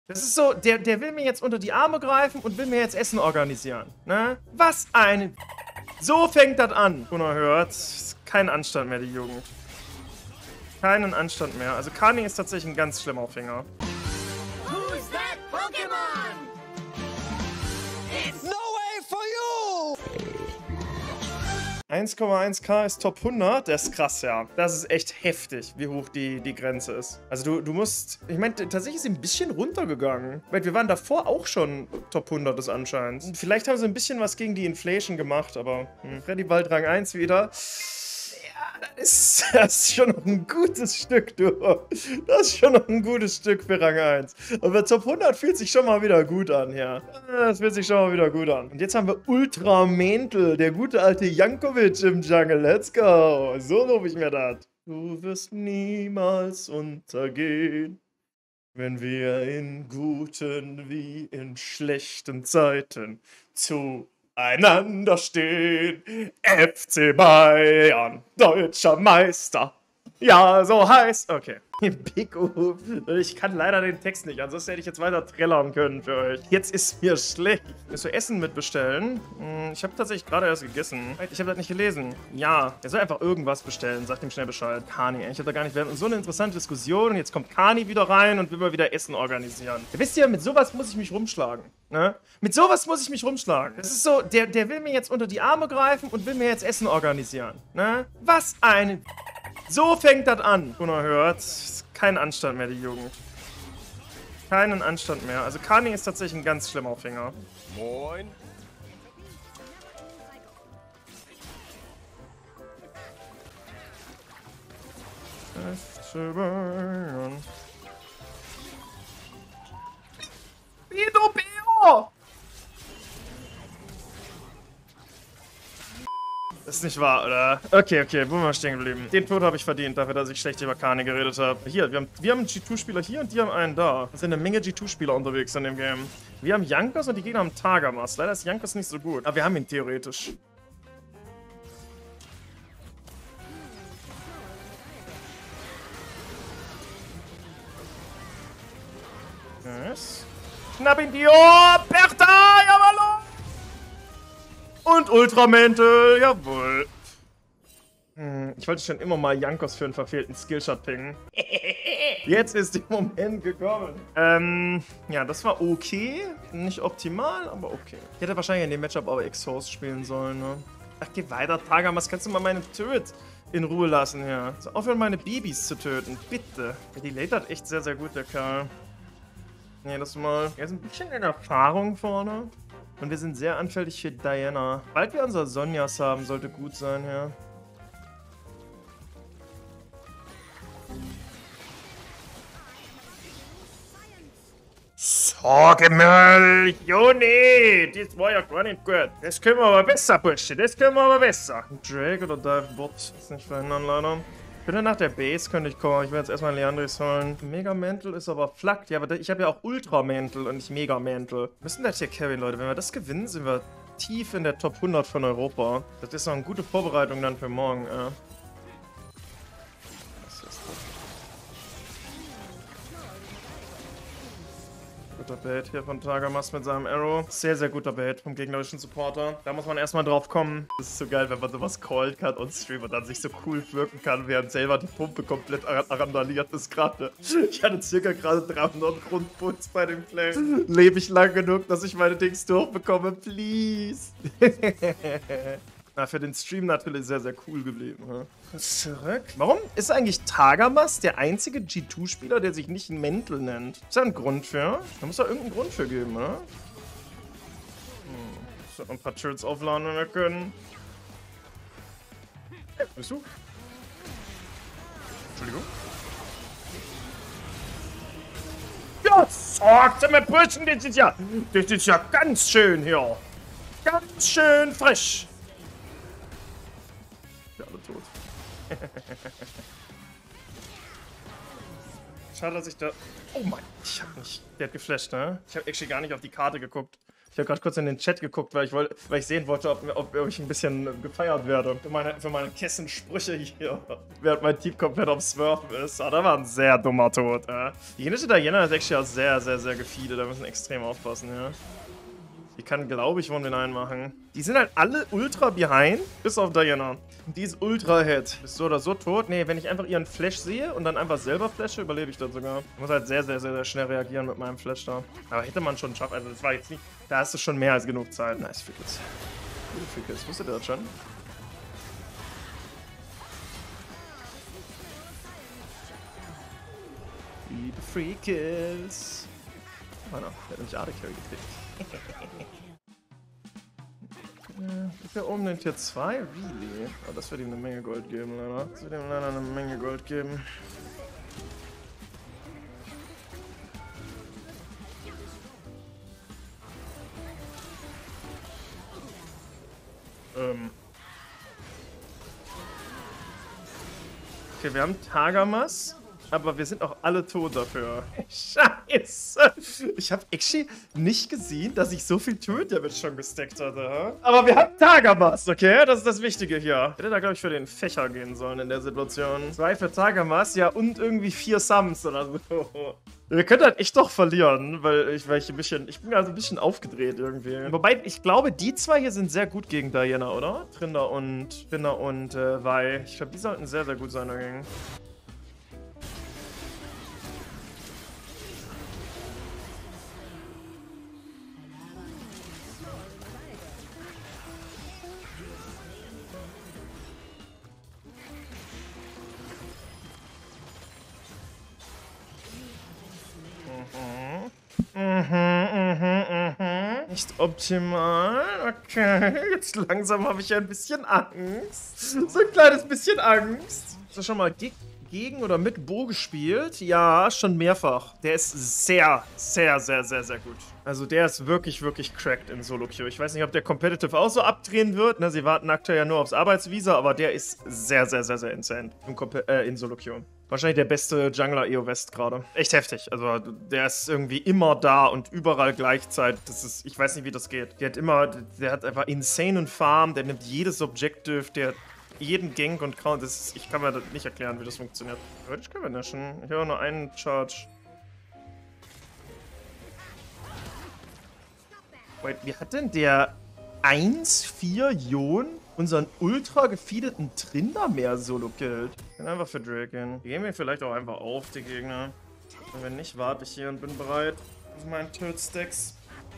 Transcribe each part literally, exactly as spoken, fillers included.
Das ist so, der, der will mir jetzt unter die Arme greifen und will mir jetzt Essen organisieren. Ne? Was ein... So fängt das an. Unerhört. Kein Anstand mehr, die Jugend. Keinen Anstand mehr. Also Kani ist tatsächlich ein ganz schlimmer Finger. Who's that Pokémon? It's no way for you! eins Komma eins K ist Top hundert, das ist krass, ja. Das ist echt heftig, wie hoch die, die Grenze ist. Also du, du musst, ich meine, tatsächlich ist sie ein bisschen runtergegangen. Weil wir waren davor auch schon Top hundert ist anscheinend. Vielleicht haben sie ein bisschen was gegen die Inflation gemacht, aber hm. Freddy bald Rang eins wieder. Ja, das ist, das ist schon noch ein gutes Stück, du. Das ist schon noch ein gutes Stück für Rang eins. Aber Top hundert fühlt sich schon mal wieder gut an, ja. Das fühlt sich schon mal wieder gut an. Und jetzt haben wir Ultra Mental, der gute alte Jankovic im Jungle. Let's go. So rufe ich mir das. Du wirst niemals untergehen, wenn wir in guten wie in schlechten Zeiten zueinander stehen. F C Bayern, deutscher Meister. Ja, so heißt. Okay. Pico. Ich kann leider den Text nicht, ansonsten hätte ich jetzt weiter trällern können für euch. Jetzt ist mir schlecht. Willst du Essen mitbestellen? Ich habe tatsächlich gerade erst gegessen. Ich habe das nicht gelesen. Ja, er soll einfach irgendwas bestellen. Sagt ihm schnell Bescheid. Kani, ich habe da gar nicht. Wir hatten so eine interessante Diskussion und jetzt kommt Kani wieder rein und will mal wieder Essen organisieren. Ihr wisst ja, mit sowas muss ich mich rumschlagen. Ne? Mit sowas muss ich mich rumschlagen. Das ist so, der, der will mir jetzt unter die Arme greifen und will mir jetzt Essen organisieren. Ne? Was ein... So fängt das an. Unerhört. Kein Anstand mehr, die Jugend. Keinen Anstand mehr. Also Kani ist tatsächlich ein ganz schlimmer Finger. Moin. Bido, Bio! Das ist nicht wahr, oder? Okay, okay, wo sind wir stehen geblieben? Den Tod habe ich verdient, dafür, dass ich schlecht über Kani geredet habe. Hier, wir haben, wir haben einen G zwei Spieler hier und die haben einen da. Es sind eine Menge G zwei Spieler unterwegs in dem Game. Wir haben Jankos und die Gegner haben Targamas. Leider ist Jankos nicht so gut, aber wir haben ihn theoretisch. Yes. Schnapp ihn, Dio! Bertha! Jawollo! Und Ultramental, jawohl. Hm, ich wollte schon immer mal Jankos für einen verfehlten Skillshot pingen. Jetzt ist der Moment gekommen. Ähm, ja, das war okay. Nicht optimal, aber okay. Ich hätte wahrscheinlich in dem Matchup aber Exhaust spielen sollen, ne? Ach, geh weiter, Tagamas. Kannst du mal meine Turret in Ruhe lassen hier? So, aufhören, meine Babys zu töten. Bitte. Die lädt hat echt sehr, sehr gut, der Kerl. Nee, das mal. Er ist ein bisschen in Erfahrung vorne. Und wir sind sehr anfällig für Diana. Bald wir unser Sonjas haben, sollte gut sein, ja. So, Gemüll, Juni, das war ja gar nicht gut. Das können wir aber besser, Bursche, das können wir aber besser. Drake oder Dive Bot, ist nicht verhindern, leider. Bitte nach der Base könnte ich kommen, ich will jetzt erstmal Leandris holen. Mega Mantle ist aber flackt, ja, aber ich habe ja auch Ultra Mantle und nicht Mega Mantle. Wir müssen das hier carryen, Leute, wenn wir das gewinnen, sind wir tief in der Top hundert von Europa. Das ist noch eine gute Vorbereitung dann für morgen, ja. Guter Bait hier von Tagamas mit seinem Arrow. Sehr, sehr guter Bait vom gegnerischen Supporter. Da muss man erstmal drauf kommen. Das ist so geil, wenn man sowas callen kann und Stream und dann sich so cool wirken kann, während selber die Pumpe komplett randaliert ist gerade. Ich hatte circa gerade dreihundert Grundpuls bei dem Play. Lebe ich lang genug, dass ich meine Dings durchbekomme? Please. Na, für den Stream natürlich sehr, sehr cool geblieben. Ja. Zurück. Warum ist eigentlich Tagamas der einzige G zwei Spieler, der sich nicht Mental nennt? Ist da ein Grund für? Da muss da irgendeinen Grund für geben, oder? Hm. So, ein paar Turrets aufladen, wenn wir können. Hey, bist du? Entschuldigung. Ja, sagt mir Burschen, das ist ja, das ist ja ganz schön hier. Ganz schön frisch. Alle tot. Schade, dass ich da... Oh mein... Ich hab nicht... Der hat geflasht, ne? Ich hab actually gar nicht auf die Karte geguckt. Ich habe gerade kurz in den Chat geguckt, weil ich, wollte, weil ich sehen wollte, ob, ob, ob ich ein bisschen gefeiert werde. Für meine, für meine Kessensprüche hier, während mein Team komplett auf Smurfen ist. Ah, da war ein sehr dummer Tod. Äh. Die jenische Diana ist actually auch sehr, sehr, sehr gefeedet. Da müssen wir extrem aufpassen, ja. Die kann, glaube ich, One einen machen. Die sind halt alle ultra behind, bis auf Diana. Und die ist ultra head. Ist so oder so tot. Nee, wenn ich einfach ihren Flash sehe und dann einfach selber flashe, überlebe ich das sogar. Ich muss halt sehr, sehr, sehr, sehr schnell reagieren mit meinem Flash da. Aber hätte man schon schaffen. Also das war jetzt nicht... Da hast du schon mehr als genug Zeit. Nice, Fickles. Gute Fickles. Wusstet ihr das schon? Liebe Freakles. Oh no, der hat nämlich A D Carry gekriegt. Ich will oben den Tier zwei? Really? Oh, das wird ihm eine Menge Gold geben, leider. Das wird ihm leider eine Menge Gold geben. Ähm. Okay, wir haben Tagamas. Aber wir sind auch alle tot dafür. Scheiße. Ich habe actually nicht gesehen, dass ich so viel Turret-Damage schon gestackt hatte. Aber wir haben Tagamas, okay? Das ist das Wichtige hier. Ich hätte da, glaube ich, für den Fächer gehen sollen in der Situation. Zwei für Tagamas, ja, und irgendwie vier Sums oder so. Wir können halt echt doch verlieren, weil ich, weil ich ein bisschen, ich bin also ein bisschen aufgedreht irgendwie. Wobei, ich glaube, die zwei hier sind sehr gut gegen Diana, oder? Trinder und, Trinder und äh, Vi. Ich glaube, die sollten sehr, sehr gut sein dagegen. Mhm, mhm, mhm. Nicht optimal. Okay, jetzt langsam habe ich ein bisschen Angst. So ein kleines bisschen Angst. Hast du schon mal ge gegen oder mit Bo gespielt? Ja, schon mehrfach. Der ist sehr, sehr, sehr, sehr, sehr gut. Also der ist wirklich, wirklich cracked in Solo-Queue. Ich weiß nicht, ob der Competitive auch so abdrehen wird. Ne, sie warten aktuell ja nur aufs Arbeitsvisa, aber der ist sehr, sehr, sehr, sehr insane in, äh, in Solo-Queue. Wahrscheinlich der beste Jungler E O West gerade. Echt heftig. Also der ist irgendwie immer da und überall gleichzeitig. Das ist, ich weiß nicht, wie das geht. Der hat immer, der hat einfach insane Farm, der nimmt jedes Objective, der hat jeden Gank und Count. Das ist, ich kann mir das nicht erklären, wie das funktioniert. Ich kann mir nashen. Ich habe nur einen Charge. Wait, wie hat denn der eins vier Jon unseren ultra gefeedeten Tryndamere solo killt? Ich bin einfach für Drake gehen. Die gehen wir vielleicht auch einfach auf, die Gegner. Und wenn nicht, warte ich hier und bin bereit auf meinen Tilt-Stacks.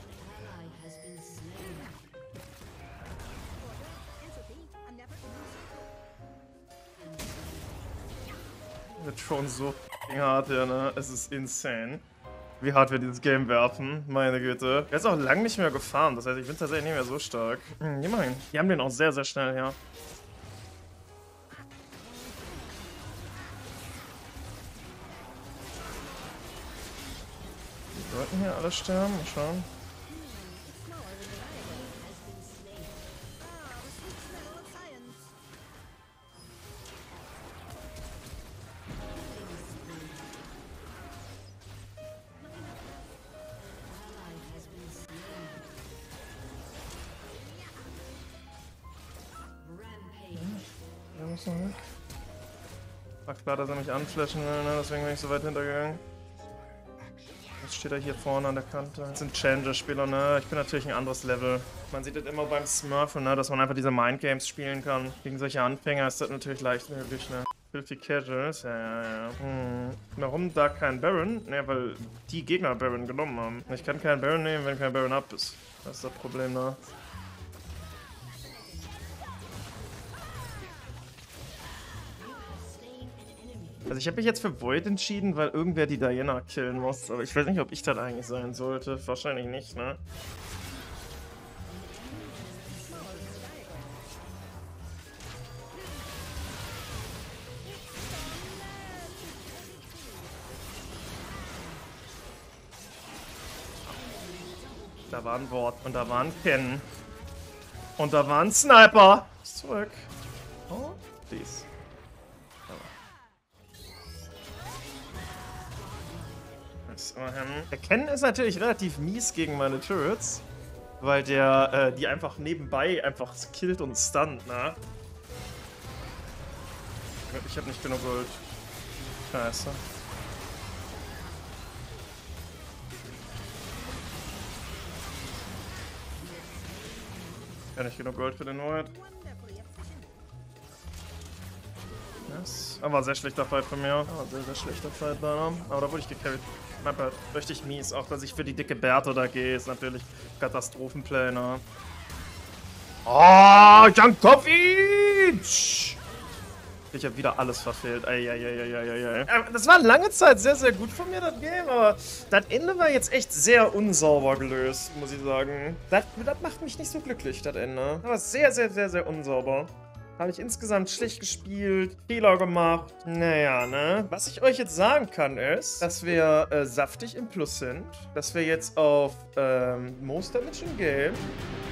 Wird schon so hart hier, ne? Es ist insane, wie hart wir dieses Game werfen. Meine Güte. Er ist auch lang nicht mehr gefarmt. Das heißt, ich bin tatsächlich nicht mehr so stark. Hm, immerhin. Die haben den auch sehr, sehr schnell, ja. Die sollten hier alle sterben. Mal schauen. War klar, dass er mich anflashen will, ne? Deswegen bin ich so weit hintergegangen. Jetzt steht er hier vorne an der Kante. Das sind Challenger-Spieler, ne? Ich bin natürlich ein anderes Level. Man sieht das immer beim Smurfen, ne? Dass man einfach diese Mindgames spielen kann. Gegen solche Anfänger ist das natürlich leicht möglich, ne? Filthy Casuals, ja, ja, ja. Hm. Warum da kein Baron? Ne, weil die Gegner Baron genommen haben. Ich kann keinen Baron nehmen, wenn kein Baron up ist. Das ist das Problem, ne? Also ich habe mich jetzt für Void entschieden, weil irgendwer die Diana killen muss. Aber ich weiß nicht, ob ich das eigentlich sein sollte. Wahrscheinlich nicht, ne? Da war ein Wort und da war ein Ken. Und da war ein Sniper. Ist zurück. Oh, please. Immerhin. Der Ken ist natürlich relativ mies gegen meine Turrets. weil der äh, die einfach nebenbei einfach killt und stunt, ne? Ich hab nicht genug Gold. Scheiße. Ja, nicht genug Gold für den Ward. Yes. Aber sehr schlechter Fight von mir. Aber sehr, sehr schlechter Fight da. Aber da wurde ich gecarried. Halt richtig mies. Auch, dass ich für die dicke Bertha da gehe, ist natürlich Katastrophenplay, ne? Oh, Jankovic! Ich habe wieder alles verfehlt. Eieieiei. Das war lange Zeit sehr, sehr gut von mir, das Game, aber das Ende war jetzt echt sehr unsauber gelöst, muss ich sagen. Das, das macht mich nicht so glücklich, das Ende. Aber sehr, sehr, sehr, sehr unsauber. Habe ich insgesamt schlecht gespielt, Fehler gemacht. Naja, ne? Was ich euch jetzt sagen kann, ist, dass wir äh, saftig im Plus sind. Dass wir jetzt auf ähm, Most Damage in Game